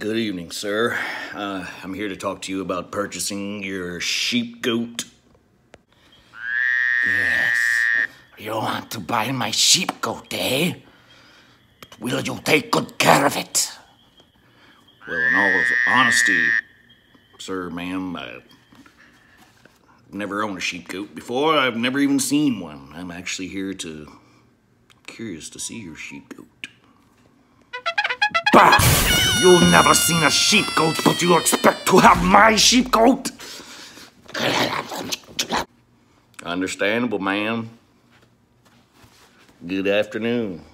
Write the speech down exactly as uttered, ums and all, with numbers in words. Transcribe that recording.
Good evening, sir. Uh, I'm here to talk to you about purchasing your sheep goat. Yes, you want to buy my sheep goat, eh? But will you take good care of it? Well, in all honesty, sir, ma'am, I've never owned a sheep goat before. I've never even seen one. I'm actually here to... curious to see your sheep goat. Bah! You've never seen a sheep goat, but you expect to have my sheep goat? Understandable, ma'am. Good afternoon.